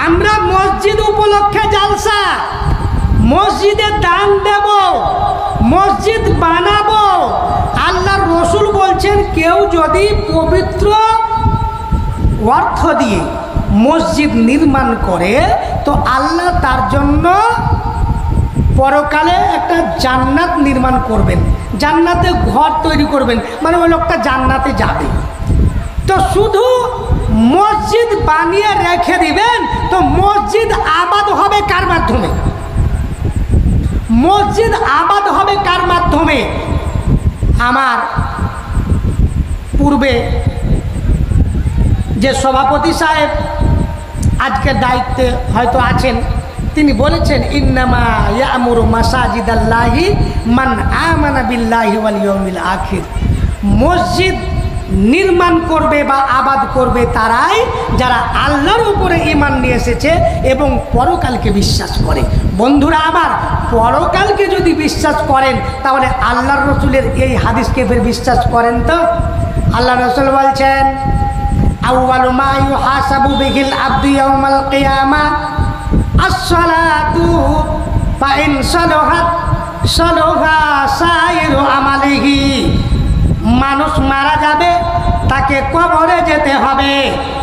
আমরা মসজিদ উপলক্ষে জালসা, মসজিদে দান দেব, মসজিদ বানাবো। আল্লাহর রসুল বলছেন কেউ যদি পবিত্র অর্থ দিয়ে মসজিদ নির্মাণ করে তো আল্লাহ তার জন্য পরকালে একটা জান্নাত নির্মাণ করবেন, জান্নাতে ঘর তৈরি করবেন, মানে ওই লোকটা জান্নাতে যাবে। তো শুধু মসজিদ বানিয়ে রেখে দিবেন তো মসজিদ আবাদ হবে কার মাধ্যমে? মসজিদ আবাদ হবে কার মাধ্যমে? আমার পূর্বে যে সভাপতি সাহেব আজকের দায়িত্বে হয়তো আছেন, তিনি বলেছেন ইন্নামা ইয়ামুরু মাসাজিদাল্লাহি মান আমানা বিল্লাহি ওয়াল ইয়াউমিল আখির। মসজিদ নির্মাণ করবে বা আবাদ করবে তারাই যারা আল্লাহর উপরে ঈমান নিয়ে এসেছে এবং পরকালকে বিশ্বাস করে। বন্ধুরা আমার, পরকালকে যদি বিশ্বাস করেন তাহলে আল্লাহর রসুলের এই হাদিসকে ফের বিশ্বাস করেন তো? আল্লাহ রসুল বলছেন আউয়ালু মা ইউহাসাবু বিহিল আবদু ইয়াউমাল কিয়ামা as-salatu fa in salahat salaha sa'iru amalihi। মানুষ মারা যাবে, তাকে কবরে যেতে হবে,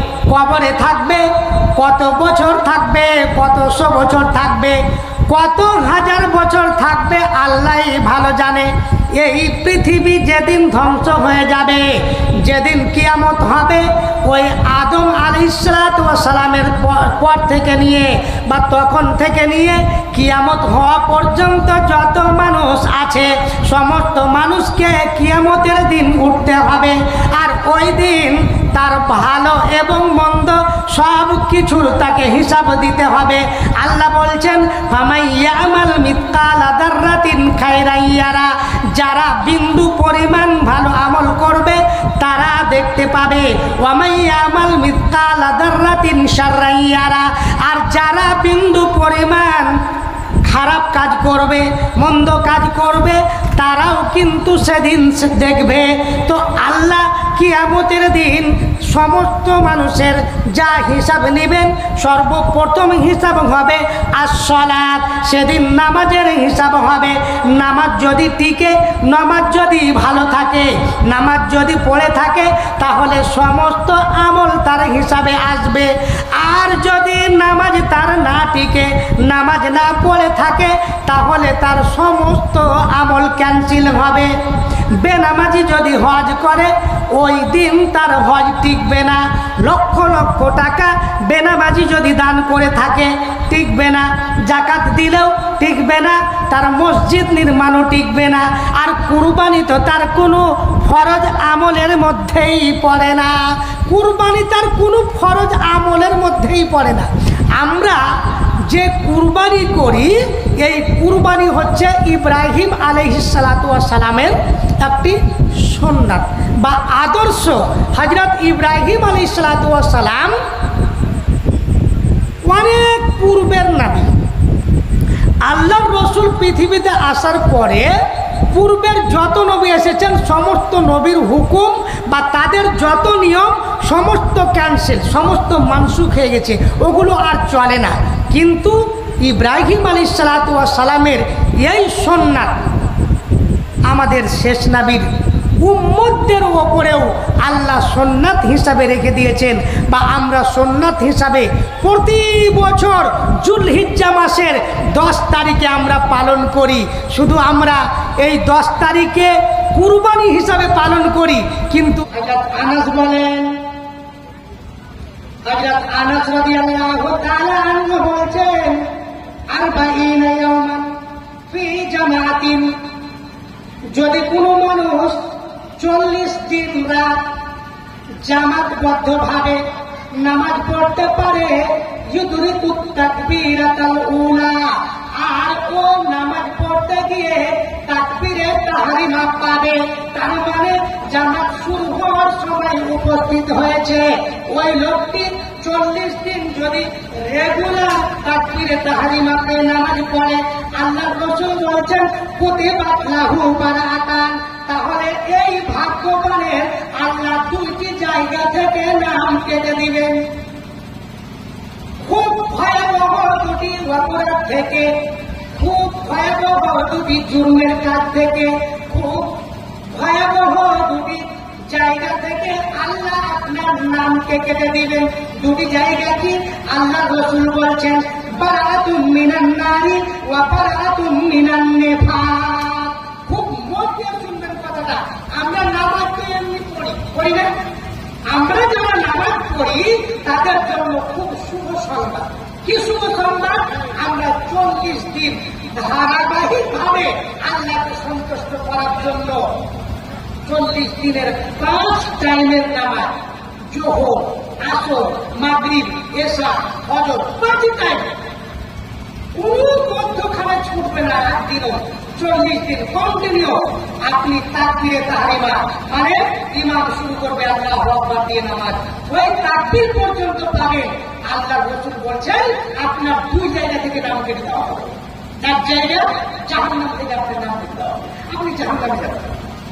কবরে থাকবে, কত বছর থাকবে, কতশো বছর থাকবে, কত হাজার বছর থাকবে আল্লাহই ভালো জানে। এই পৃথিবী যেদিন ধ্বংস হয়ে যাবে, যেদিন কিয়ামত হবে, ওই আদম আলাইহিসসালাতু ওয়াস সালামের পর থেকে নিয়ে বা তখন থেকে নিয়ে কিয়ামত হওয়া পর্যন্ত যত মানুষ আছে সমস্ত মানুষকে কিয়ামতের দিন উঠতে হবে। আর ওই দিন তার ভালো এবং মন্দ সব কিছুর তাকে হিসাব দিতে হবে। আল্লাহ বলছেন ফামাইয়ামাল মিসকালা যাররাতিন খায়রান ইয়ারা। যারা বিন্দু পরিমাণ ভালো আমল করবে তারা দেখতে পাবে, ওয়ামাইয়ামাল মিসকালা যাররাতিন শাররান ইয়ারা। আর যারা বিন্দু পরিমাণ খারাপ কাজ করবে, মন্দ কাজ করবে, তারাও কিন্তু সেদিন দেখবে। তো আল্লাহ কিয়ামতের দিন সমস্ত মানুষের যা হিসাব নেবেন, সর্বপ্রথম হিসাব হবে as-সালাত। সেদিন নামাজের হিসাব হবে। নামাজ যদি টিকে, নামাজ যদি ভালো থাকে, নামাজ যদি পড়ে থাকে তাহলে সমস্ত আমল তার হিসাবে আসবে। আর যদি নামাজ তার না টিকে, নামাজ না পড়ে থাকে তাহলে তার সমস্ত আমল ক্যান্সেল হবে। বেনামাজি যদি হজ করে ওই দিন তার হজ টিকবে না। লক্ষ লক্ষ টাকা বেনামাজি যদি দান করে থাকে টিকবে না। জাকাত দিলেও টিকবে না, তার মসজিদ নির্মাণও টিকবে না। আর কুরবানি তো তার কোনো ফরজ আমলের মধ্যেই পড়ে না। কুরবানি তার কোনো ফরজ আমলের মধ্যেই পড়ে না। আমরা যে কুরবানি করি এই কুরবানি হচ্ছে ইব্রাহিম আলাইহিসসালাতু ওয়াস সালামের একটি সুন্নাত বা আদর্শ। হযরত ইব্রাহিম আলাইহিসসালাতু ওয়াস সালাম অনেক পূর্বের নবী। আল্লাহর রসুল পৃথিবীতে আসার পরে পূর্বের যত নবী এসেছেন সমস্ত নবীর হুকুম বা তাদের যত নিয়ম সমস্ত ক্যান্সেল, সমস্ত মানসুখ হয়ে গেছে, ওগুলো আর চলে না। কিন্তু ইব্রাহিম আলাইহিসসালাতু ওয়াস সালামের এই সুন্নাত আমাদের শেষ নবীর উম্মতদের ওপরেও আল্লাহ সুন্নাত হিসাবে রেখে দিয়েছেন বা আমরা সুন্নাত হিসাবে প্রতি বছর যুলহিজ্জা মাসের 10 তারিখে আমরা পালন করি। শুধু আমরা এই 10 তারিখে কুরবানি হিসাবে পালন করি। কিন্তু হযরত আনাস বলেন, হযরত আনাস রাদিয়াল্লাহু তাআলা আনহু বলেন 40 ইয়াওমান ফি জামাতিন। যদি কোনো মানুষ 40 দিন রাত জামাতবদ্ধভাবে নামাজ পড়তে পারে, ইউদরিকুত তাকবীরাতাল উলা, আর ও নামাজ পড়তে গিয়ে তাকবীরে তাহরিমা পাবে, তার মানে জামাত শুরু হওয়ার সময় উপস্থিত হয়েছে। ওই লোকটি 40 দিন যদি রেগুলার তাকবীরে তাহরিমা পেয়ে নামাজ পড়ে, আল্লাহর রাসূল বলেছেন কুতিবাত লাহু বারাআতান। তাহলে এই ভাগ্যবানের আল্লাহ 2টি জায়গা থেকে নাম কেটে দিবেন। খুব অপরাধ থেকে, খুব ভয়াবহ দুটি জুলুমের কাজ থেকে, খুব ভয়াবহ দুটি জায়গা থেকে আল্লাহ আপনার নামকে কেটে দিবেন। দুটি জায়গা কি? আল্লাহ রাসূল বলছেন বারাতুম মিনান নারি ওয়া বারাতুম মিনান নিফাক। খুব মন দিয়ে শুনবেন কথাটা। আমরা নামাজ তো এমনি পড়ি না, আমরা যারা নামাজ পড়ি তাদের জন্য খুব শুভ সংবাদ। কি শুভ সংবাদ? আমরা 40 দিন ধারাবাহিক ভাবে আল্লাহকে সন্তুষ্ট করার জন্য 40 দিনের 5 টাইমের নামাজ, যোহর, আসর, মাগরিব, এশা, ফজর, 5 টাইম, কোন মধ্যখানে ছুটবে না। একদিনও 40 দিন কন্টিনিউ আপনি তাকবীরে তাহরিমা মানে ইমাম শুরু করবে আল্লাহু আকবার দিয়ে নামাজ, ওই তাকবীর পর্যন্ত পাবেন। আল্লাহ রাসূল বলছেন আপনার 2 জায়গা থেকে নাম কেটে দেওয়া হবে। এক জায়গা জাহান্নাম থেকে আপনার নাম কেটে দেওয়া হবে, আপনি জাহান্নামে যাবেন।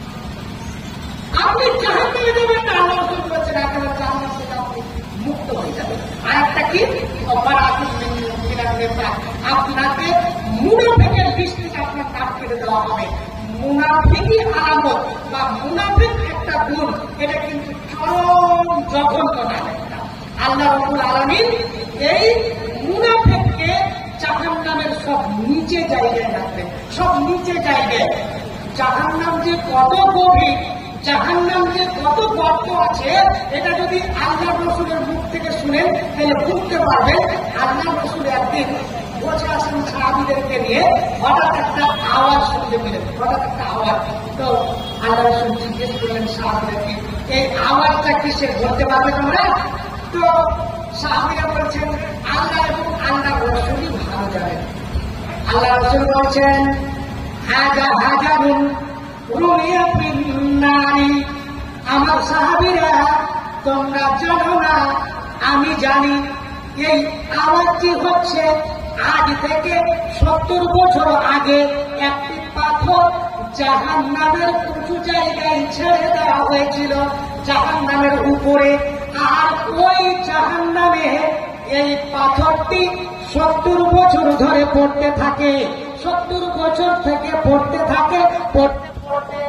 আপনি জাহান্নামে যাবেন না, আল্লাহ রাসূল বলছেন একেবারে জাহান্নাম থেকে আপনি মুক্ত হয়ে যাবেন। আর একটা কি? বারাতুম মিনান নিফাক, আপনাকে মুনাফিকের লিস্ট থেকে আপনার নাম কেটে দেওয়া হবে। মুনাফিকই আলামত বা মুনাফিক একটা গুণ, এটা কিন্তু চরম জঘন্য নাম একটা। আল্লাহ রাব্বুল আলামিন এই মুনাফিককে জাহান্নামের সব নিচে জায়গায় রাখবেন, সব নিচে জায়গায়। জাহান্নাম যে কত গভীর, জাহান্নাম যে কত গর্ত আছে, এটা যদি আল্লাহ রাসূলের মুখ থেকে শুনেন তাহলে বুঝতে পারবেন। আল্লাহ রাসূল একদিন বসে আসেন সাহাবীদেরকে নিয়ে, হঠাৎ একটা আওয়াজ শুনতে পেলেন, হঠাৎ একটা আওয়াজ। তো আল্লাহ রাসূল জিজ্ঞেস করলেন সাহাবীদেরকে, এই আওয়াজটা কিসের, বলতে পারবে তোমরা? তো সাহাবীরা বলছেন আল্লাহ এবং আল্লাহ রাসূলই ভালো জানেন। আল্লাহ রাসূল বলছেন হাজা হাজারুন রুমিয়া ফিন নারি, আমার সাহাবীরা তোমরা জানো না আমি জানি। এই আওয়াজটি হচ্ছে আজ থেকে 70 বছর আগে একটি পাথর জাহান্নামের উঁচু জায়গায় ছেড়ে দেওয়া হয়েছিল, জাহান্নামের উপরে। আর ওই জাহান্নামে এই পাথরটি 70 বছর ধরে পড়তে থাকে, 70 বছর থেকে পড়তে থাকে, পড়তে পড়তে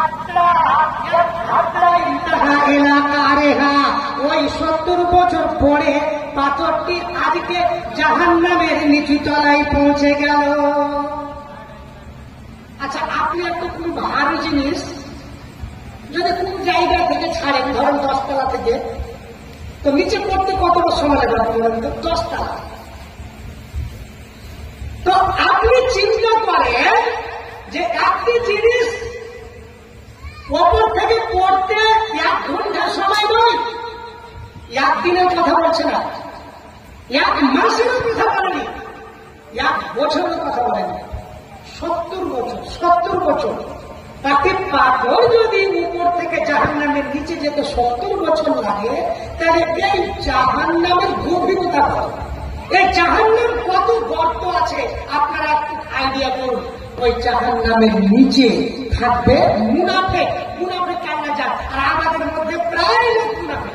ওই 70 বছর পরে পাথরটি আজকে জাহান্নামের নিচু তলায় পৌঁছে গেল। আচ্ছা, আপনি একটা কোন ভারী জিনিস যদি কোন জায়গা থেকে ছাড়েন, ধরেন 10 তলা থেকে, তো নিচে পড়তে কতটা সময় লাগবে? 10 তলা। তো আপনি চিন্তা করেন যে একটি জিনিস ওপর থেকে পড়তে 1 ঘন্টা সময় নয়, 1 দিনের কথা বলছে না, 1 মাসের কথা বলেনি, 1 বছরের কথা বলেনি, 70 বছর। 70 বছর তাকে পাথর যদি উপর থেকে জাহান্নামের নিচে যেতে 70 বছর লাগে, তাহলে এই জাহান্নামের গভীরতা কত, এই জাহান্নাম কত গর্ত আছে আপনারা একটু আইডিয়া করুন। ওই জাহান্নামের নিচে থাকবে মুনাফিক। মুনাফিক কান্না যান, আর আমাদের মধ্যে প্রায় লোক মুনাফিক।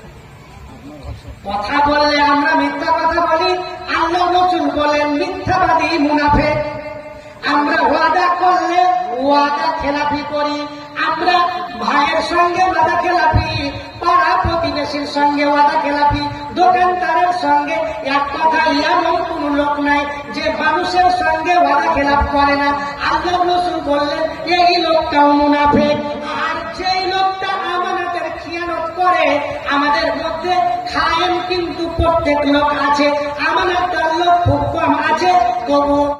কথা বললে আমরা মিথ্যা কথা বলি, আল্লাহ রাসূল বলেন মিথ্যাবাদী মুনাফিক। আমরা ওয়াদা করলে ওয়াদা খেলাফি করি, আমরা ভাইয়ের সঙ্গে ওয়াদা খেলাফি, পাড়া প্রতিবেশীর সঙ্গে ওয়াদা খেলাফি, দোকানদারের সঙ্গে। এক কথা এমন কোন লোক নাই যে মানুষের সঙ্গে ওয়াদা খেলাফ করে না। আল্লাহ রাসূল বললেন এই লোকটাও মুনাফিক। আর যেই লোকটা আমানতের খিয়ানত করে, আমাদের মধ্যে খায়েন কিন্তু প্রত্যেক লোক আছে, আমানতদার লোক খুব কম আছে, তবু